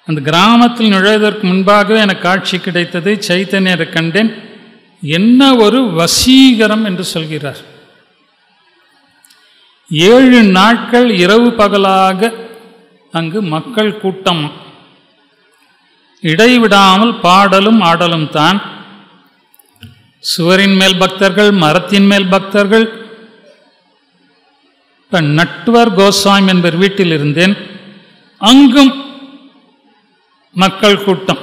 அந்த கிராமத்தில் நுழைவதற்கு முன்பாகவே எனக்கு காட்சி கிடைத்தது. சைத்தன்யரை கண்டேன். என்ன ஒரு வசீகரம் என்று சொல்கிறார். 7 நாட்கள் இரவு பகலாக அங்கு மக்கள் கூட்டம், இடைவிடாமல் பாடலும் ஆடலும் தான். சுவரின் மேல் பக்தர்கள், மரத்தின் மேல் பக்தர்கள். இப்போ நட்வர் கோஸ்வாமி என்பவர் வீட்டில் இருந்தேன். அங்கும் மக்கள் கூட்டம்.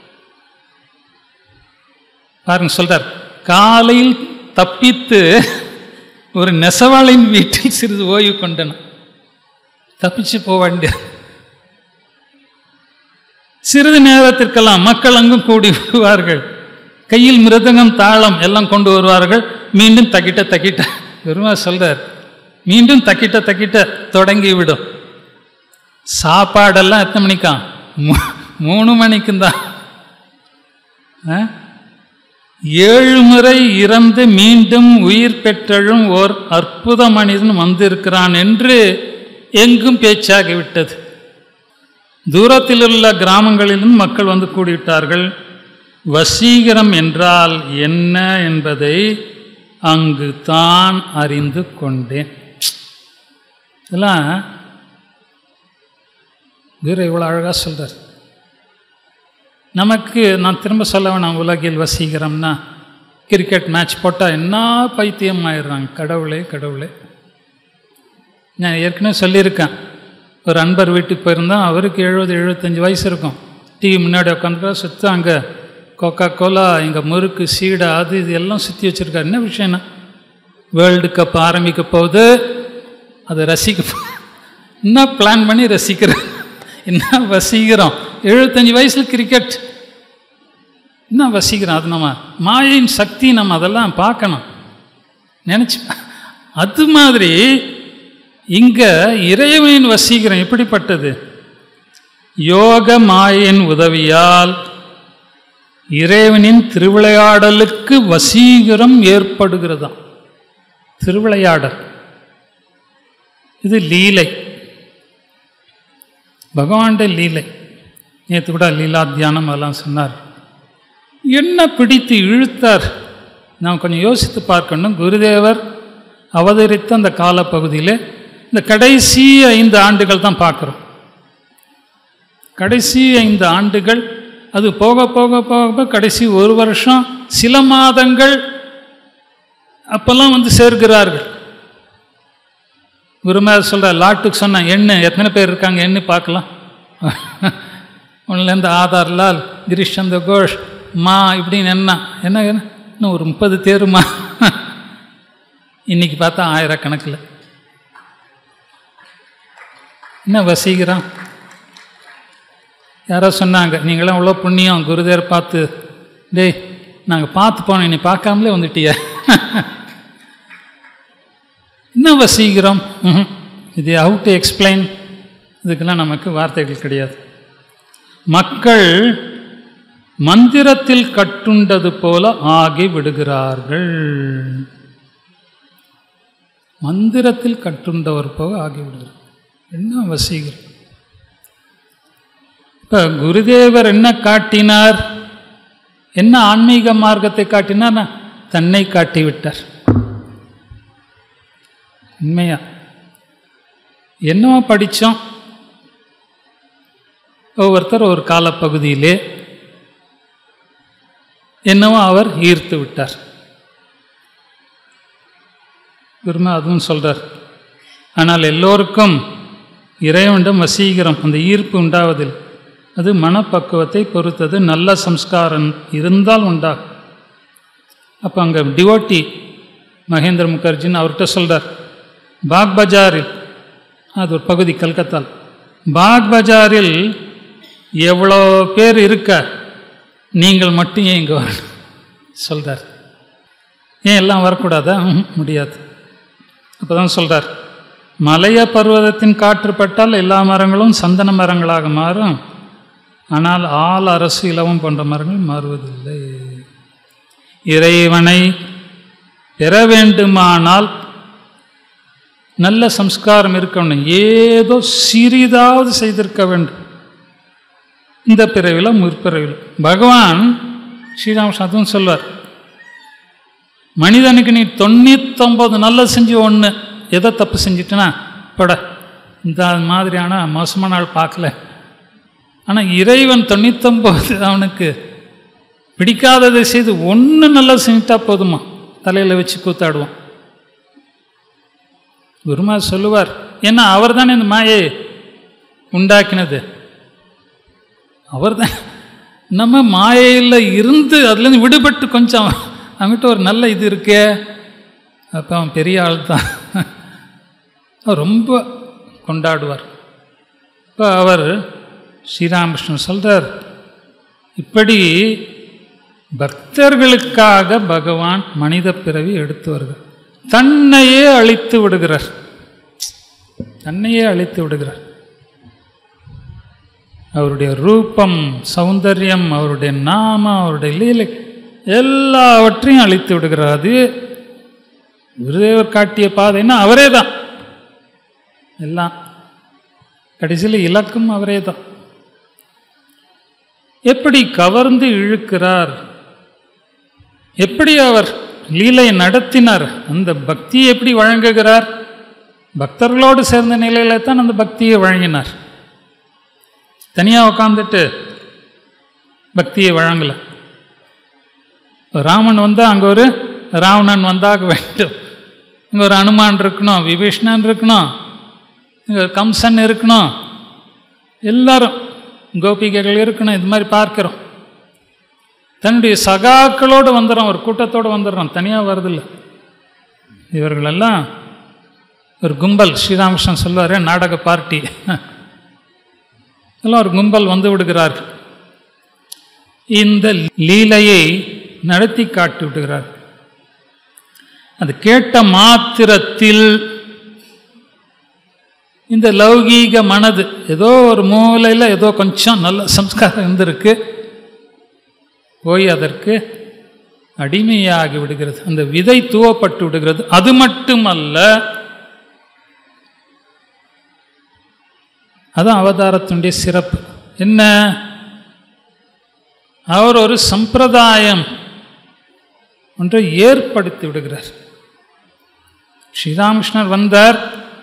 பாருங்க, சொல்றார், காலையில் தப்பித்து ஒரு நெசவாளின் வீட்டில் சிறிது ஓய்வு கொண்டன. தப்பிச்சு போக வேண்டிய சிறிது நேரத்திற்கெல்லாம் மக்கள் அங்கும் கூடி வருவார்கள். கையில் மிருதங்கம், தாளம் எல்லாம் கொண்டு வருவார்கள். மீண்டும் தக்கிட்ட பெருமா சொல்றார், மீண்டும் தக்கிட்ட தொடங்கிவிடும். சாப்பாடெல்லாம் எத்தனை மணிக்கா? 3 மணிக்கும் தான். 7 முறை இறந்து மீண்டும் உயிர் பெற்றழும் ஓர் அற்புத மனிதன் வந்திருக்கிறான் என்று எங்கும் பேச்சாகிவிட்டது. தூரத்தில் உள்ள கிராமங்களிலும் மக்கள் வந்து கூடிவிட்டார்கள். வசீகரம் என்றால் என்ன என்பதை அங்கு தான் அறிந்து கொண்டேன். இதெல்லாம் வீர இவ்வளோ அழகாக சொல்கிறார். நமக்கு நான் திரும்ப சொல்ல வேணாம், உலகில் வசீகரம்னா கிரிக்கெட் மேட்ச் போட்டால் என்ன பைத்தியம் ஆயிடுறாங்க. கடவுளே. நான் ஏற்கனவே சொல்லியிருக்கேன், ஒரு அன்பர் வீட்டுக்கு போயிருந்தோம். அவருக்கு 70-75 வயசு இருக்கும். டிவி முன்னாடி உட்காந்துட்டா சுற்ற அங்கே கோகா கோலா, இங்கே முறுக்கு, சீடை, அது இது எல்லாம் சுற்றி வச்சுருக்காரு. என்ன விஷயம்னா, வேர்ல்டு கப் ஆரம்பிக்க போகுது, அதை என்ன பிளான் பண்ணி ரசிக்கிறேன். என்ன வசீகரம்! 75 வயசில் கிரிக்கெட் என்ன வசீகரம்! அது நம்ம மாயின் சக்தி, நம்ம அதெல்லாம் பார்க்கணும் நினச்சி. அது மாதிரி இங்கே இறைவனின் வசீகரம் எப்படிப்பட்டது? யோக மாயின் உதவியால் இறைவனின் திருவிளையாடலுக்கு வசீகரம் ஏற்படுகிறதா. திருவிளையாடல் இது லீலை, பகவானுடைய லீலை. நேற்று கூட லீலா தியானம் அதெல்லாம் சொன்னார். என்ன பிடித்து இழுத்தார்? நாம் கொஞ்சம் யோசித்து பார்க்கணும். குருதேவர் அவதரித்த அந்த காலப்பகுதியில் இந்த கடைசி 5 ஆண்டுகள் தான் பார்க்குறோம். கடைசி 5 ஆண்டுகள், அது போக போக போக கடைசி 1 வருஷம், சில மாதங்கள் அப்போல்லாம் வந்து சேர்கிறார்கள். குருமார் சொல்கிற லாட்டுக்கு சொன்னேன், எண்ணு எத்தனை பேர் இருக்காங்க எண்ணு பார்க்கலாம். ஒன்றுலேருந்து ஆதார்லால், கிரீஷ் சந்திர கோஷ், மா இப்படின்னு என்ன இன்னும் ஒரு 30 தேருமா. இன்னைக்கு பார்த்தா 1000 கணக்கில். என்ன வசீகரம்! யாரோ சொன்னாங்க, நீங்களாம் அவ்வளோ புண்ணியம், குருதேவர் பார்த்து. டேய், நாங்கள் பார்த்து போனோம், நீ பார்க்காமலே வந்துட்டிய. என்ன வசீகரம்! இது ஹவு டு எக்ஸ்பிளைன்? இதுக்கெல்லாம் நமக்கு வார்த்தைகள் கிடையாது. மக்கள் மந்திரத்தில் கட்டுண்டது போல ஆகி விடுகிறார்கள். மந்திரத்தில் கட்டுண்டவர் போக ஆகிவிடுகிறார். என்ன வசீகரம்! இப்போ குருதேவர் என்ன காட்டினார்? என்ன ஆன்மீக மார்க்கத்தை காட்டினார்? தன்னை காட்டிவிட்டார். உண்மையா என்னவோ படித்தோம். ஒவ்வொருத்தர் ஒரு காலப்பகுதியிலே என்னவோ அவர் ஈர்த்து விட்டார். குருமா அதுவும் சொல்றார். ஆனால் எல்லோருக்கும் இறைவனிடம் வசீகரம், அந்த ஈர்ப்பு உண்டாவதில் அது மனப்பக்குவத்தை பொறுத்தது. நல்ல சம்ஸ்காரம் இருந்தால் உண்டாகும். அப்போ அங்கே டிவோட்டி மகேந்திர முகர்ஜின்னு அவர்கிட்ட சொல்கிறார், பாக் பஜாரில், அது ஒரு பகுதி கல்கத்தால், பாக் பஜாரில் எவ்வளோ பேர் இருக்க, நீங்கள் மட்டும் ஏன் இங்கே வரணும் சொல்கிறார். ஏன் எல்லாம் வரக்கூடாதா? முடியாது. அப்போ தான் சொல்கிறார், மலைய பர்வதத்தின் காற்று பட்டால் எல்லா மரங்களும் சந்தன மரங்களாக மாறும், ஆனால் ஆள், அரசு, இலவம் போன்ற மரங்கள் மாறுவதில்லை. இறைவனை பெற வேண்டுமானால் நல்ல சம்ஸ்காரம் இருக்கணும். ஏதோ சிறிதாவது செய்திருக்க வேண்டும். இந்த பிறவியில் முற்பிறவியில். பகவான் ஸ்ரீராமகிருஷ்ணன் அதுவும் சொல்வார், மனிதனுக்கு நீ 99 நல்லது செஞ்சு ஒன்று எதை தப்பு செஞ்சிட்டனா பட இந்த மாதிரியான மோசமான ஆள் பார்க்கல. ஆனால் இறைவன் 99 அவனுக்கு பிடிக்காததை செய்து ஒன்று நல்லா செஞ்சுட்டா போதுமா, தலையில் வச்சு கூத்தாடுவான். குருமா சொல்லுவார், ஏன்னா அவர் தானே இந்த மாயை உண்டாக்கினது, அவர் தான். நம்ம மாயையில் இருந்து அதுலேருந்து விடுபட்டு கொஞ்சம் அவங்ககிட்ட ஒரு நல்ல இது இருக்கே, அப்போ அவன் பெரிய ஆள் தான். அவர் ரொம்ப கொண்டாடுவார். இப்போ அவர் ஸ்ரீராமகிருஷ்ணன் சொல்கிறார், இப்படி பக்தர்களுக்காக பகவான் மனித பிறவி எடுத்து வருகிறார். தன்னையே அழித்து விடுகிறார், தன்னையே அழித்து விடுகிறார். அவருடைய ரூபம், சௌந்தர்யம், அவருடைய நாமம், அவருடைய லீலை எல்லாவற்றையும் அழித்து விடுகிறார். அது குருதேவர் காட்டிய பாதைன்னா அவரே தான், எல்லாம் கடைசியில் இலக்கும் அவரே தான். எப்படி கவர்ந்து இழுக்கிறார், எப்படி அவர் லீலை நடத்தினார், அந்த பக்தியை எப்படி வழங்குகிறார். பக்தர்களோடு சேர்ந்த நிலையில தான் அந்த பக்தியை வழங்கினார். தனியாக உட்காந்துட்டு பக்தியை வழங்கலை. ராமன் வந்தால் அங்கே ஒரு ராவணன் வந்தாக வேண்டும், இங்கே ஒரு அனுமான் இருக்கணும், விபீஷ்ணன் இருக்கணும், இங்கே கம்சன் இருக்கணும், எல்லாரும் கோபிகைகள் இருக்கணும். இது மாதிரி பார்க்கிறோம். தன்னுடைய சகாக்களோடு வந்துடுறோம், ஒரு கூட்டத்தோடு வந்துடுறோம், தனியாக வருதில்லை. இவர்களெல்லாம் ஒரு கும்பல். ஸ்ரீராமகிருஷ்ணன் சொல்வார், நாடக பார்ட்டி எல்லாம் ஒரு கும்பல் வந்து விடுகிறார்கள். இந்த லீலையை நடத்தி காட்டி விடுகிறார். அது கேட்ட மாத்திரத்தில் இந்த லௌகீக மனது ஏதோ ஒரு மூலையில் ஏதோ கொஞ்சம் நல்ல சம்ஸ்காரம் இருந்திருக்கு, போய் அதற்கு அடிமையாகி விடுகிறது. அந்த விதை தூவப்பட்டு விடுகிறது. அது மட்டுமல்ல, அதுதான் அவதாரத்தினுடைய சிறப்பு. என்ன, அவர் ஒரு சம்பிரதாயம் ஒன்றை ஏற்படுத்தி விடுகிறார். ஸ்ரீராமகிருஷ்ணர் வந்தார்,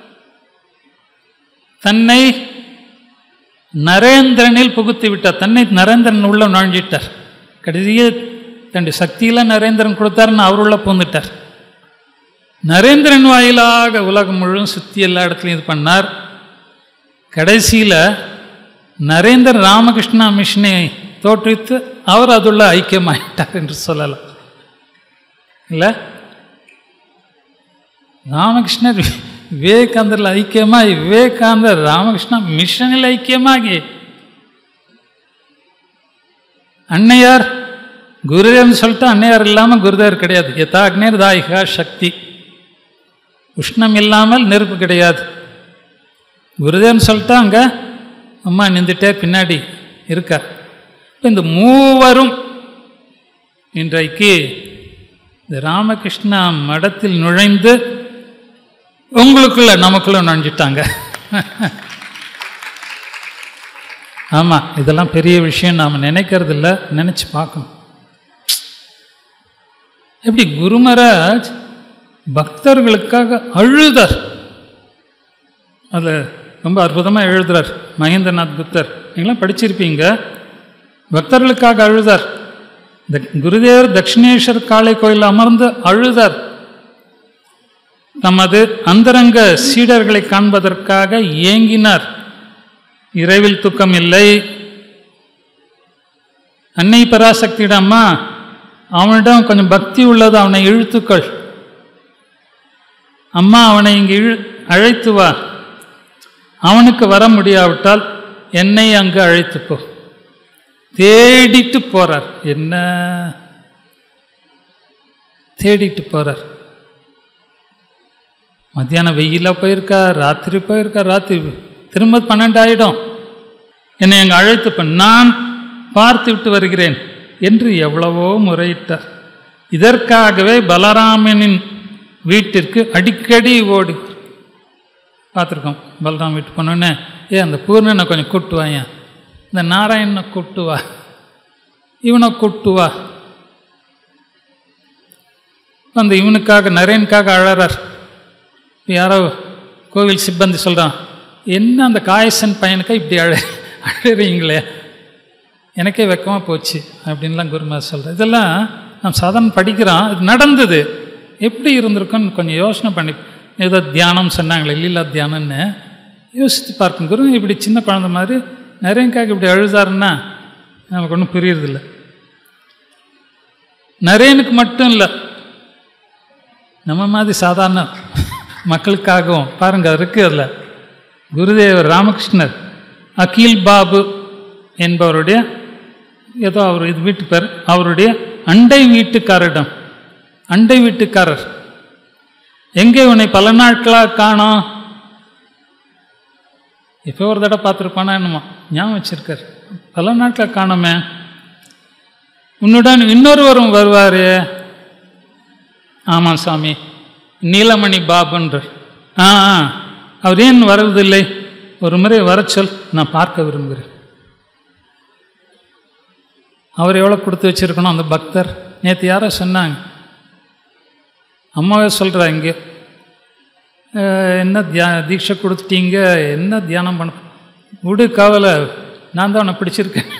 தன்னை நரேந்திரனில் புகுத்தி விட்டார். தன்னை நரேந்திரன் உள்ள நுழைஞ்சிட்டார். கடைசியே தன்னுடைய சக்தியில் நரேந்திரன் கொடுத்தாருன்னு அவருள்ள பூந்துட்டார். நரேந்திரன் வாயிலாக உலகம் முழுவதும் சுற்றி எல்லா இடத்துலையும் இது பண்ணார். கடைசியில் நரேந்திரன் ராமகிருஷ்ணா மிஷனை தோற்றுவித்து அவர் அதுள்ள ஐக்கியமாயிட்டார் என்று சொல்லலாம். இல்லை, ராமகிருஷ்ணர் விவேகானந்தரில் ஐக்கியமாகி, விவேகானந்தர் ராமகிருஷ்ணா மிஷனில் ஐக்கியமாகி, அன்னையார் குருதேவன் சொல்லிட்டு அன்னையார் இல்லாமல் குருதேவர் கிடையாது. யதாக்னேர் தாயிகா சக்தி, உஷ்ணம் இல்லாமல் நெருப்பு கிடையாது. குருதேவன் சொல்லிட்டா அங்கே அம்மா நின்றுட்டே பின்னாடி இருக்கார். இப்போ இந்த மூவரும் இன்றைக்கு இந்த ராமகிருஷ்ணா மடத்தில் நுழைந்து உங்களுக்குள்ள நமக்குள்ள நுழைஞ்சிட்டாங்க. ஆமாம், இதெல்லாம் பெரிய விஷயம் நாம் நினைக்கிறது இல்லை, நினச்சி பார்க்கணும். எப்படி குருமராஜ் பக்தர்களுக்காக அழுதார். அதில் ரொம்ப அற்புதமாக எழுதுறார் மகேந்திரநாத் குப்தர். நீங்களாம் படிச்சிருப்பீங்க. பக்தர்களுக்காக அழுதார். குருதேவர் தட்சிணேஸ்வர் காளை கோயில் அமர்ந்து அழுதார். தமது அந்தரங்க சீடர்களை காண்பதற்காக ஏங்கினார். இரவில் தூக்கம் இல்லை. அன்னை பராசக்தியிடம்மா, அவனிடம் கொஞ்சம் பக்தி உள்ளது, அவனை இழுத்துக்கள். அம்மா, அவனை இங்கு அழைத்து வா. அவனுக்கு வர முடியாவிட்டால் என்னை அங்கு அழைத்துப்போ. தேடிட்டு போறார். என்ன தேடிட்டு போறார்? மத்தியானம் வெயிலாக போயிருக்கார், ராத்திரி போயிருக்கார். ராத்திரி திரும்ப 12 ஆகிடும். என்னை அங்கே அழைத்து நான் பார்த்து விட்டு வருகிறேன் என்று எவ்வளவோ முறையிட்டார். இதற்காகவே பலராமனின் வீட்டிற்கு அடிக்கடி ஓடி பார்த்துருக்கோம். பலராம் வீட்டு போனோன்னே, அந்த பூர்ணனை கொஞ்சம் கூப்பிட்டு வாங்க, இந்த நாராயணனை கூட்டு வா, இவனை கூட்டு வா. அந்த இவனுக்காக நரேனுக்காக அழறார். யாரோ கோவில் சிப்பந்தி சொல்கிறான், என்ன அந்த காயசன் பையனுக்கா இப்படி அழறீங்களே, எனக்கே வெக்கமாக போச்சு அப்படின்லாம் குருமார் சொல்கிறார். இதெல்லாம் நம்ம சாதாரண படிக்கிறோம், இது நடந்தது. எப்படி இருந்திருக்குன்னு கொஞ்சம் யோசனை பண்ணி, ஏதோ தியானம் சொன்னாங்களே லீலா தியானம்னு யோசித்து பார்க்கும். குரு இப்படி சின்ன குழந்தை மாதிரி நரேனுக்காக இப்படி அழுதாருன்னா நமக்கு ஒன்றும் புரியுறதில்லை. நரேனுக்கு மட்டும் இல்லை, நம்ம மாதிரி சாதாரண மக்களுக்காகவும் பாருங்கள் இருக்குது. அதில் குருதேவர் ராமகிருஷ்ணர் அகில் பாபு என்பவருடைய ஏதோ அவர் இது வீட்டு பேர், அவருடைய அண்டை வீட்டுக்காரர் எங்கே உன்னை பல நாட்களாக காணோம், இப்போ ஒரு தடவை பார்த்துருப்பானா என்னமோ ஞாபகம் வச்சிருக்கார். பல நாட்களாக காணோமே, உன்னுடன் இன்னொருவரும் வருவார். ஆமாம் சாமி, நீலமணி பாபுன்றார். அவர் ஏன் வருவதில்லை, ஒரு முறை வர சொல், நான் பார்க்க விரும்புகிறேன். அவர் எவ்வளோ கொடுத்து வச்சுருக்கணும் அந்த பக்தர். நேற்று யாரோ சொன்னாங்க, அம்மாவே சொல்கிறா, இங்கே என்ன தீட்சை கொடுத்துட்டீங்க, என்ன தியானம் பண்ண விடு, கவலை, நான் தான் அவனை பிடிச்சிருக்கேன்.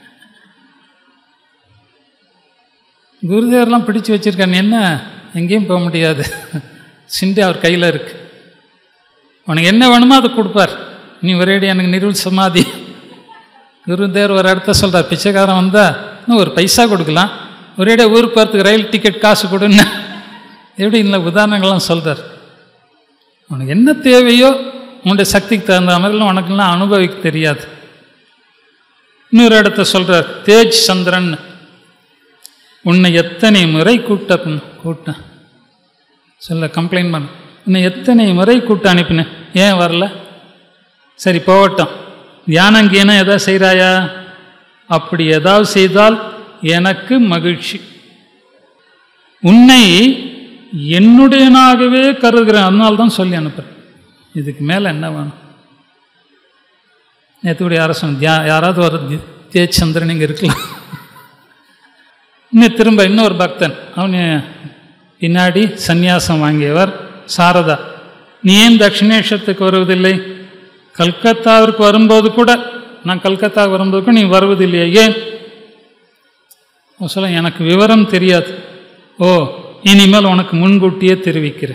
குருதேவர்லாம் பிடிச்சி வச்சுருக்கேன், என்ன எங்கேயும் போக முடியாது, சிண்டி அவர் கையில் இருக்கு, உனக்கு என்ன வேணுமோ அதை கொடுப்பார், நீ ஒரேடி எனக்கு நிருள் சமாதி. குருதேவர் ஒரு இடத்த சொல்கிறார், பிச்சைக்காரன் வந்தால் இன்னும் ஒரு பைசா கொடுக்கலாம், ஒரேடியா ஊருக்கு போகிறதுக்கு ரயில் டிக்கெட் காசு கொடுன்னு எப்படி இந்த உதாரணங்கள்லாம் சொல்கிறார். உனக்கு என்ன தேவையோ உன்னுடைய சக்திக்கு தகுந்த மாதிரிலாம் உனக்குலாம் அனுபவிக்க தெரியாது. இன்னொரு இடத்த சொல்கிறார், தேஜ் சந்திரன், உன்னை எத்தனை முறை கூட்ட சொல்ல கம்ப்ளைண்ட் பண்ண, உன்னை எத்தனை முறை கூட்ட அனுப்பினேன், ஏன் வரல, சரி போகட்டும், தியானம் கீனம் எதாவது செய்கிறாயா, அப்படி ஏதாவது செய்தால் எனக்கு மகிழ்ச்சி, உன்னை என்னுடையனாகவே கருதுகிறேன், அதனால்தான் சொல்லி அனுப்புகிறேன், இதுக்கு மேலே என்ன வேணும். நேற்றுடைய யாரை சொன்ன, யாராவது ஒரு தேச்சந்திரன் இங்கே இருக்கலாம். இன்னும் திரும்ப இன்னொரு பக்தன், அவன் பின்னாடி சந்நியாசம் வாங்கியவர், சாரதா, நீ ஏன் தட்சிணேஸ்வரத்துக்கு வருவதில்லை, கல்கத்தாவிற்கு வரும்போது கூட, நான் கல்கத்தாவுக்கு வரும்போது கூட நீ வருவதில்லையா, ஏன் சொல்ல, எனக்கு விவரம் தெரியாது, ஓ இனிமேல் உனக்கு முன்கூட்டியே தெரிவிக்கிறேன்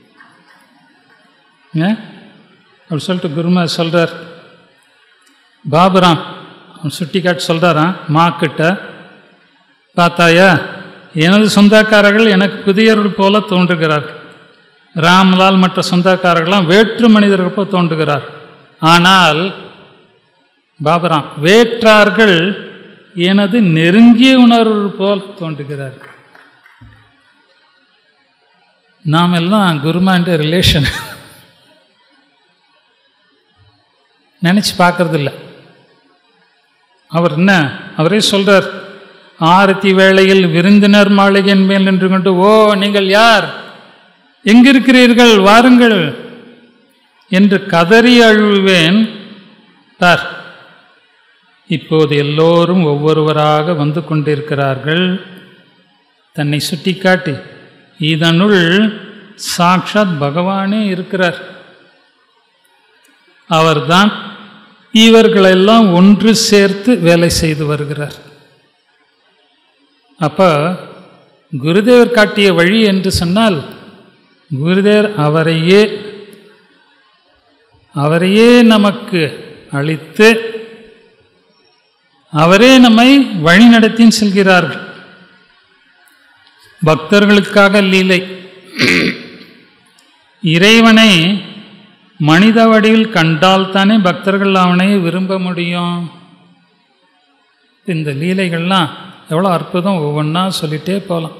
அப்படி சொல்லிட்டு குருமா சொல்கிறார். பாபுராம் அவன் சுட்டி காட்டு சொல்கிறாரான் மாக்கிட்ட, பார்த்தாயா, எனது சொந்தக்காரர்கள் எனக்கு புதியவர்கள் போல தோன்றுகிறார்கள், ராம்லால் மற்ற சொந்தக்காரர்கள்லாம் வேற்று மனிதர்கள் போல் தோன்றுகிறார், ஆனால் பாபுராம் வேற்றார்கள் எனது நெருங்கிய உணர்வு போல் தோன்றுகிறார்கள். நாம் எல்லாம் குருமாண்ட ரிலேஷன் நினச்சி பார்க்கறதில்ல. அவர் என்ன, அவரே சொல்கிறார், ஆரத்தி வேளையில் விருந்தினர் மாளிகையின் மேல் நின்று கொண்டு, ஓ நீங்கள் யார், எங்கிருக்கிறீர்கள், வாருங்கள் என்று கதறி அழுவேன். சார், இப்போது எல்லோரும் ஒவ்வொருவராக வந்து கொண்டிருக்கிறார்கள். தன்னை சுட்டி காட்டி, இதனுள் சாக்ஷாத் பகவானே இருக்கிறார், அவர்தான் இவர்களெல்லாம் ஒன்று சேர்த்து வேலை செய்து வருகிறார். அப்போ குருதேவர் காட்டிய வழி என்று சொன்னால், குருதேவர் அவரையே நமக்கு அளித்து அவரே நம்மை வழி நடத்தி செல்கிறார்கள். பக்தர்களுக்காக லீலை. இறைவனை மனித வடிவில் கண்டால்தானே பக்தர்கள் அவனை விரும்ப முடியும். இந்த லீலைகள்லாம் எவ்வளோ அற்புதம், ஒவ்வொன்றா சொல்லிகிட்டே போகலாம்.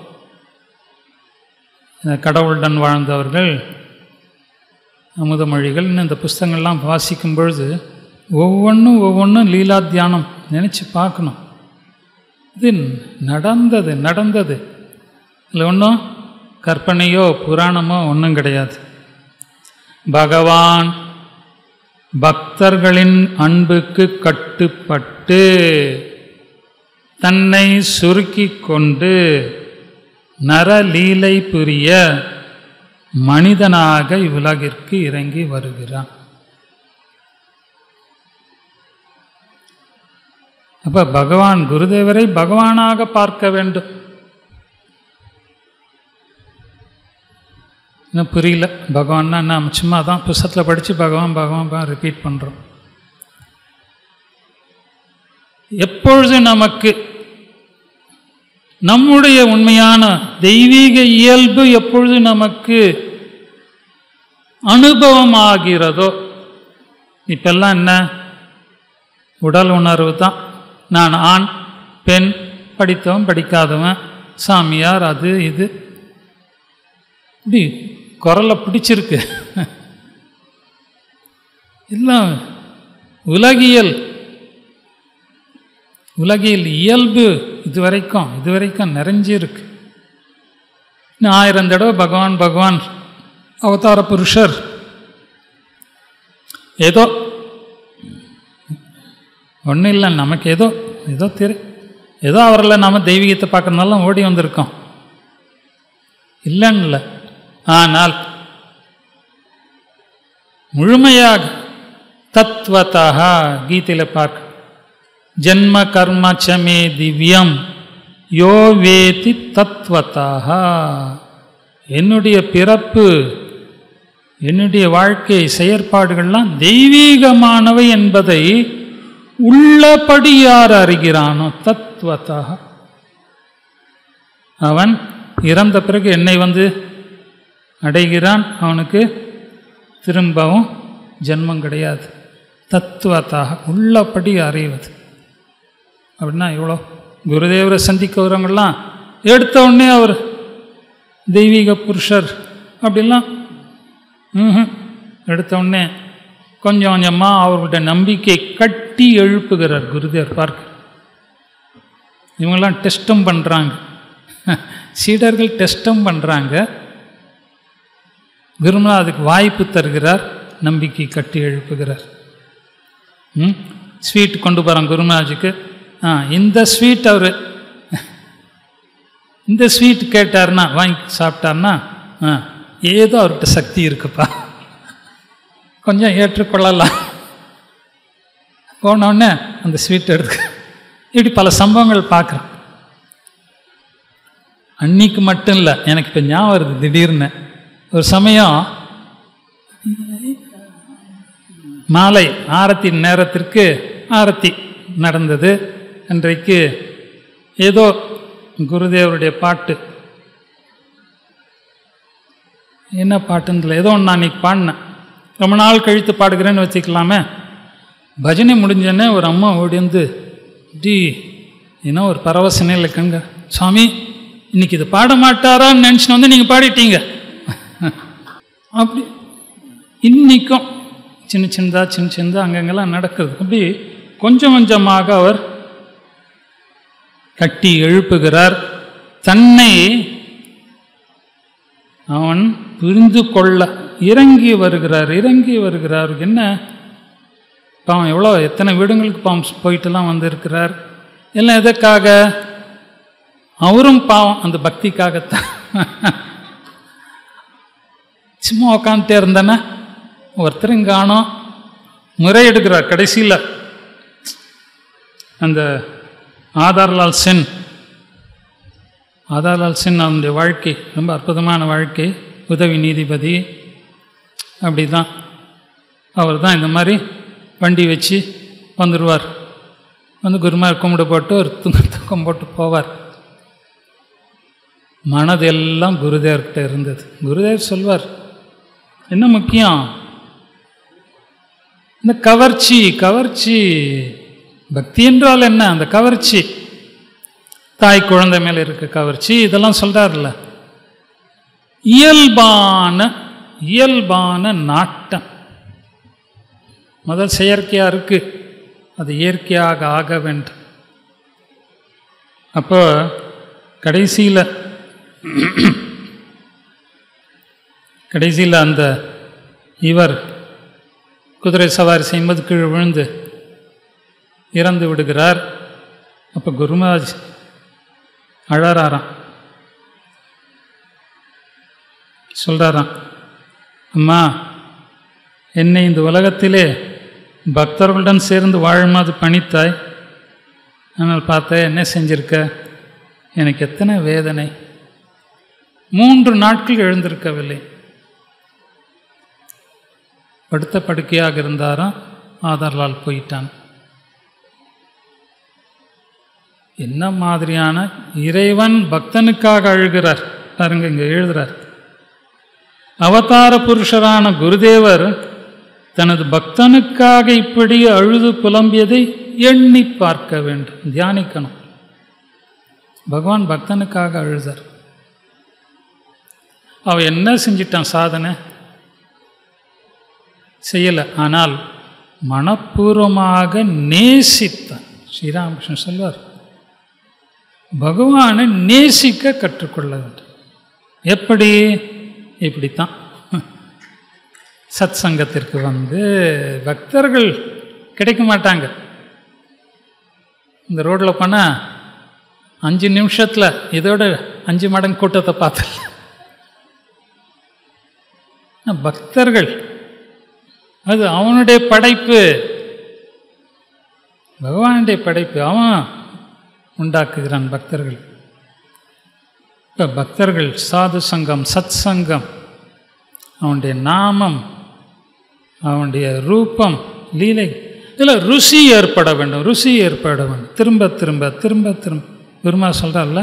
கடவுளுடன் வாழ்ந்தவர்கள், அமுதமொழிகள், இன்னும் இந்த புஸ்தகங்கள்லாம் வாசிக்கும் பொழுது ஒவ்வொன்றும் லீலா தியானம் நினச்சி பார்க்கணும். இது நடந்தது இல்லை, ஒன்றும் கற்பனையோ புராணமோ ஒன்றும் கிடையாது. பகவான் பக்தர்களின் அன்புக்கு கட்டுப்பட்டு தன்னை சுருக்கிக் கொண்டு நரலீலை புரிய மனிதனாக இவ்வுலகிற்கு இறங்கி வருகிறான். அப்ப பகவான் குருதேவரை பகவானாக பார்க்க வேண்டும். இன்னும் புரியல. பகவான்னா நம்ம சும்மா தான் புஸ்தகத்தில் படித்து பகவான் பகவான் ரிப்பீட் பண்ணுறோம். எப்பொழுது நமக்கு நம்முடைய உண்மையான தெய்வீக இயல்பு எப்பொழுது நமக்கு அனுபவம் ஆகிறதோ, இப்பெல்லாம் என்ன உடல் உணர்வு தான். நான் ஆண் பெண், படித்தவன் படிக்காதவன், சாமியார், அது இது, இப்படி குரலை பிடிச்சிருக்கு. எல்லாம் உலகியல் இயல்பு இதுவரைக்கும் நிறைஞ்சிருக்கு. 1000 தடவை பகவான் பகவான் அவதார புருஷர், ஏதோ ஒன்றும் இல்லை, நமக்கு ஏதோ ஏதோ அவரில் நாம் தெய்வீகத்தை பார்க்கறதுனால ஓடி வந்திருக்கோம், இல்லைன்னு இல்லை. ஆனால் முழுமையாக தத்துவத்தः கீதையில் பார்க்க, ஜன்ம கர்ம சமே திவ்யம் யோ வேதி தத்துவத்தः, என்னுடைய பிறப்பு என்னுடைய வாழ்க்கை செயற்பாடுகள்லாம் தெய்வீகமானவை என்பதை உள்ளபடி யார் அறிகிறானோ தத்துவத்தः, அவன் இறந்த பிறகு என்னை வந்து அடைகிறான். அவனுக்கு திரும்பவும் ஜென்மம் கிடையாது. தத்துவத்தாக உள்ளபடி அறிவது அப்படின்னா எவ்வளோ. குருதேவரை சந்திக்க வரவங்கெல்லாம் எடுத்த உடனே அவர் தெய்வீக புருஷர் அப்படிலாம் எடுத்த உடனே கொஞ்சம் கொஞ்சமாக அவர்களுடைய நம்பிக்கை கட்டி எழுப்புகிறார் குருதேவர் பார்க்க. இவங்கெல்லாம் டெஸ்ட்டும் பண்ணுறாங்க, சீடர்கள் டெஸ்ட்டும் பண்ணுறாங்க. குருமலா அதுக்கு வாய்ப்பு தருகிறார், நம்பிக்கை கட்டி எழுப்புகிறார். ஸ்வீட் கொண்டு போகிறாங்க குருமராஜுக்கு. இந்த ஸ்வீட் அவர் இந்த ஸ்வீட் கேட்டார்னா வாங்கி சாப்பிட்டார்னா ஏதோ அவர்கிட்ட சக்தி இருக்குப்பா, கொஞ்சம் ஏற்றுக்கொள்ளலாம். போனோடனே அந்த ஸ்வீட் எடுக்க, இப்படி பல சம்பவங்கள் பார்க்குறேன். அன்னைக்கு மட்டும் இல்லை, எனக்கு இப்போ ஞாபகம் வருது திடீர்னு. ஒரு சமயம் மாலை ஆரத்தி நேரத்திற்கு ஆரத்தி நடந்தது. அன்றைக்கு ஏதோ குருதேவருடைய பாட்டு, என்ன பாட்டுன்னு ஏதோ ஒன்று நான் அன்றைக்கி பாடினேன். ரொம்ப நாள் கழித்து பாடுகிறேன்னு வச்சுக்கலாமே. பஜனை முடிஞ்சோடனே ஒரு அம்மா ஓடி வந்து டி ஏன்னா ஒரு பரவச நிலையில் கங்க, சுவாமி இன்னைக்கு இது பாட மாட்டாரான்னு நினச்சின்னு வந்து நீங்கள் பாடிட்டீங்க. அப்படி இன்னைக்கும் சின்ன சின்னதாக அங்கங்கெல்லாம் நடக்குது. அப்படி கொஞ்சம் கொஞ்சமாக அவர் கட்டி எழுப்புகிறார். தன்னை அவன் புரிந்து கொள்ள இறங்கி வருகிறார். என்ன பாவம், எவ்வளோ எத்தனை வீடுங்களுக்கு பாவம் போயிட்டுலாம் வந்திருக்கிறார். எல்லாம் எதற்காக? அவரும் பாவம் அந்த பக்திக்காகத்தான். சும்மா உக்காந்துட்டே இருந்தேன்னா ஒருத்தரும் காணோம், முறையெடுக்கிறார். கடைசியில் அந்த ஆதார்லால் சென் அவனுடைய வாழ்க்கை ரொம்ப அற்புதமான வாழ்க்கை. உதவி நீதிபதி அப்படி தான். அவர் தான் இந்த மாதிரி வண்டி வச்சு வந்துடுவார். வந்து குருமார் கும்பிட போட்டு ஒரு தூக்கம் போட்டு போவார். மனதெல்லாம் குருதேவர்கிட்ட இருந்தது. குருதேவர் சொல்வார், என்ன முக்கியம்? இந்த கவர்ச்சி பக்தி என்றால் என்ன? அந்த கவர்ச்சி, தாய் குழந்தை மேலே இருக்க கவர்ச்சி, இதெல்லாம் சொல்றாருல்ல. இயல்பான நாட்டம் முதல் செயற்கையா இருக்கு, அது இயற்கையாக ஆக வேண்டும். அப்போ கடைசியில் அந்த இவர் குதிரை சவாரி செய்யும்போது கீழே விழுந்து இறந்து விடுகிறார். அப்போ குருமராஜ் அழறாராம், சொல்கிறாராம், அம்மா என்னை இந்த உலகத்திலே பக்தர்களுடன் சேர்ந்து வாழுமாறு பணித்தாய், ஆனால் பார்த்த என்ன செஞ்சிருக்க, எனக்கு எத்தனை வேதனை. 3 நாட்கள் எழுந்திருக்கவில்லை, படுத்த படுக்கையாக இருந்தாராம். ஆதலால் போயிட்டான். என்ன மாதிரியான இறைவன் பக்தனுக்காக அழுகிறார் பாருங்க, இங்கே எழுதுறார். அவதார புருஷரான குருதேவர் தனது பக்தனுக்காக இப்படி அழுது புலம்பியதை எண்ணி பார்க்க வேண்டும், தியானிக்கணும். பகவான் பக்தனுக்காக அழுதார். அவன் என்ன செஞ்சிட்டான், சாதனை செய்யலை, ஆனால் மனப்பூர்வமாக நேசித்தான். ஸ்ரீராமகிருஷ்ணன் சொல்வார், பகவானை நேசிக்க கற்றுக்கொள்ள வேண்டும். எப்படி? இப்படித்தான். சத் சங்கத்திற்கு வந்து பக்தர்கள் கிடைக்க மாட்டாங்க. இந்த ரோட்டில் போனால் 5 நிமிஷத்தில் இதோட 5 மடங்கு கூட்டத்தை பார்த்தல. பக்தர்கள் அது அவனுடைய படைப்பு, பகவானுடைய படைப்பு, அவன் உண்டாக்குகிறான் பக்தர்கள். இப்போ பக்தர்கள் சாது சங்கம், சத் சங்கம், அவனுடைய நாமம், அவனுடைய ரூபம், லீலை, இதில் ருசி ஏற்பட வேண்டும், ருசி ஏற்பட வேண்டும். திரும்ப திரும்ப திரும்ப திரும்ப பெருமா சொல்கிறார்ல,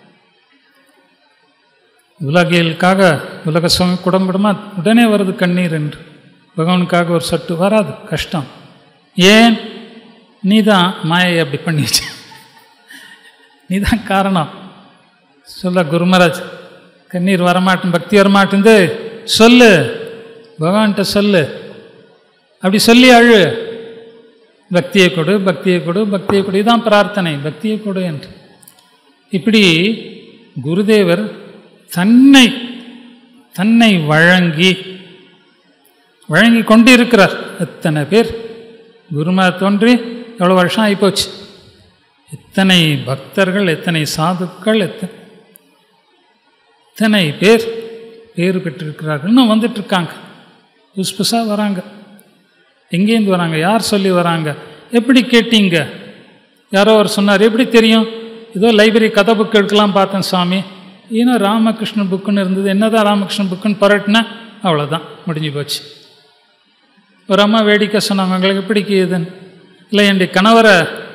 உலகியலுக்காக உலக சுவாமி குடம்புடமா உடனே வருது கண்ணீர் என்று. பகவானுக்காக ஒரு சொட்டு வராது, கஷ்டம். ஏன்? நீ தான் மாயை அப்படி பண்ணிச்சு, நீ தான் காரணம். சொல்ல குருமராஜ், கண்ணீர் வரமாட்டேன், பக்தி வரமாட்டேந்து சொல்லு, பகவான்கிட்ட சொல்லு, அப்படி சொல்லி அழு, பக்தியை கொடு, பக்தியை கொடு, பக்தியை கொடு, இதுதான் பிரார்த்தனை, பக்தியை கொடு என்று. இப்படி குருதேவர் தன்னை தன்னை வழங்கி கொண்டு இருக்கிறார். எத்தனை பேர் குருமா தோன்றி எவ்வளோ வருஷம் ஆகிப்போச்சு, எத்தனை பக்தர்கள், எத்தனை சாதுக்கள், எத்தனை பேர் பெற்றிருக்கிறார்கள். இன்னும் வந்துட்டுருக்காங்க, புதுசு புதுசாக வராங்க. எங்கேருந்து வராங்க, யார் சொல்லி வராங்க, எப்படி கேட்டீங்க? யாரோ அவர் சொன்னார், எப்படி தெரியும்? ஏதோ லைப்ரரி கதை புக் எடுக்கலாம் பார்த்தேன் சுவாமி, ஏன்னா ராமகிருஷ்ணன் புக்குன்னு இருந்தது, என்னதான் ராமகிருஷ்ணன் புக்குன்னு பரட்டினேன், அவ்வளோதான், முடிஞ்சு போச்சு. ஒரு அம்மா வேடிக்கை சொன்னாங்க, உங்களுக்கு பிடிக்குதுன்னு. இல்லை, என்னுடைய கணவரை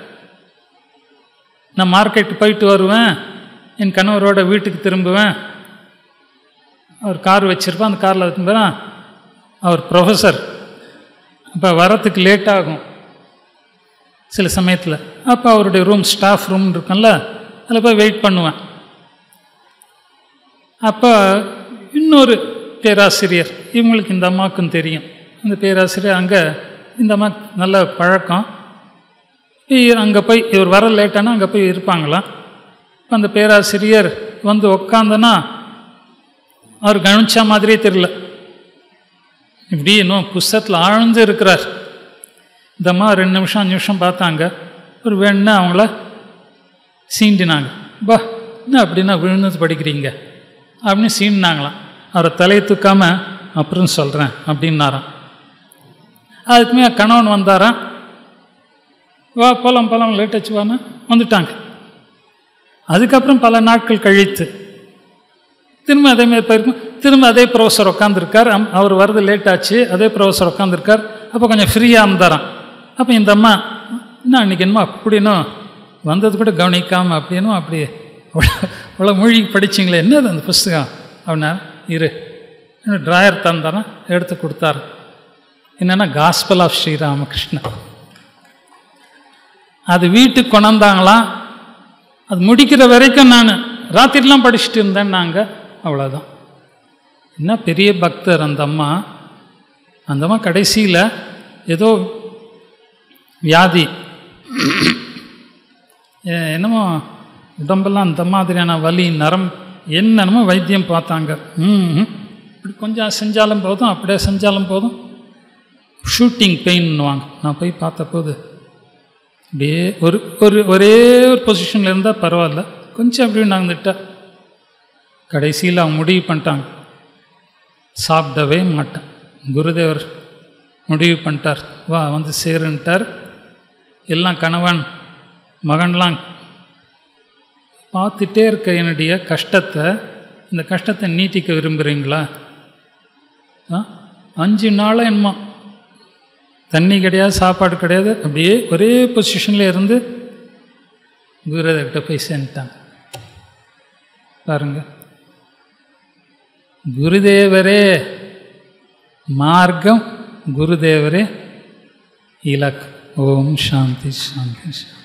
நான் மார்க்கெட்டு போயிட்டு வருவேன், என் கணவரோட வீட்டுக்கு திரும்புவேன், அவர் கார் வச்சுருப்பேன், அந்த காரில் இருக்கும்போது அவர் ப்ரொஃபஸர், அப்போ வரத்துக்கு லேட் ஆகும் சில சமயத்தில். அப்போ அவருடைய ரூம், ஸ்டாஃப் ரூம் இருக்கும்ல, அதில் போய் வெயிட் பண்ணுவேன். அப்போ இன்னொரு பேராசிரியர், இவங்களுக்கு இந்த அம்மாவுக்கும் தெரியும், அந்த பேராசிரியர் அங்கே இந்த அம்மா நல்ல பழக்கம், அங்கே போய் இவர் வர லேட்டானா அங்கே போய் இருப்பாங்களாம். அந்த பேராசிரியர் வந்து உக்காந்தனா அவர் கவனிச்சா மாதிரியே தெரியல, இப்படி இன்னும் புஸ்தகத்தில் ஆழ்ந்து இருக்கிறார். இந்த அம்மா 2 நிமிஷம் 5 நிமிஷம் பார்த்தாங்க, ஒரு வேணுன்னா அவங்கள சீண்டினாங்க. பா என்ன அப்படின்னா விழுந்து படிக்கிறீங்க அப்படின்னு சீண்டினாங்களாம். அவரை தலையை தூக்காமல் அப்புறம் சொல்கிறேன் அப்படின்னாராம். அதுக்குமே கணவன் வந்தாராம், வா போலாம் லேட் ஆச்சுவான்னு வந்துட்டாங்க. அதுக்கப்புறம் பல நாட்கள் கழித்து திரும்ப அதேமாதிரி போயிருக்கும், திரும்ப அதே ப்ரொஃபஸர் உட்காந்துருக்கார், அவர் வரது லேட் ஆச்சு, அதே ப்ரொஃபஸர் உட்காந்துருக்கார். அப்போ கொஞ்சம் ஃப்ரீயாக இருந்தாராம். அப்போ இந்த அம்மா, என்ன அன்றைக்கி என்னமோ அப்படின்னும் வந்தது கூட கவனிக்காமல் அப்படின்னும் அப்படி அவ்வளோ மூழ்கி படிச்சிங்களே, என்னது அந்த புஸ்தகம் அப்படின்னா, இரு ட்ராயர் தந்தாராம், எடுத்து கொடுத்தாரு. என்னென்னா காஸ்பல் ஆஃப் ஸ்ரீராமகிருஷ்ணா. அது வீட்டுக்கு கொண்டாந்தாங்களாம். அது முடிக்கிற வரைக்கும் நான் ராத்திரிலாம் படிச்சுட்டு இருந்தேன் நாங்கள், அவ்வளோதான். என்ன பெரிய பக்தர் அந்த அம்மா. அந்த அம்மா கடைசியில் ஏதோ வியாதி, என்னமோ உடம்பெல்லாம் அந்த மாதிரியான வலி, நரம் என்னென்னமோ வைத்தியம் பார்த்தாங்க. இப்படி கொஞ்சம் செஞ்சாலும் போதும், அப்படியே செஞ்சாலும் போதும், ஷூட்டிங் பெயின்னுவாங்க. நான் போய் பார்த்தபோது அப்படியே ஒரே ஒரு பொசிஷனில் இருந்தால் பரவாயில்ல, கொஞ்சம் அப்படியே நகர்ந்துட்டா. கடைசியில் அவங்க முடிவு பண்ணிட்டாங்க, சாப்பிடவே மாட்டேன். குருதேவர் முடிவு பண்ணிட்டார், வா வந்து சேருன்ட்டார். எல்லாம் கணவன் மகன்லாம் பார்த்துட்டே இருக்க என்னுடைய கஷ்டத்தை, இந்த கஷ்டத்தை நீட்டிக்க விரும்புகிறீங்களா? 5 நாளாக என்னமா தண்ணி கிடையாது, சாப்பாடு கிடையாது, அப்படியே ஒரே பொசிஷனில் இருந்து குருதேவர்கிட்ட போய் சேர்ந்துட்டாங்க. பாருங்க, குருதேவரே மார்க்கம், குருதேவரே இலக்கு. ஓம் சாந்தி சாந்தி.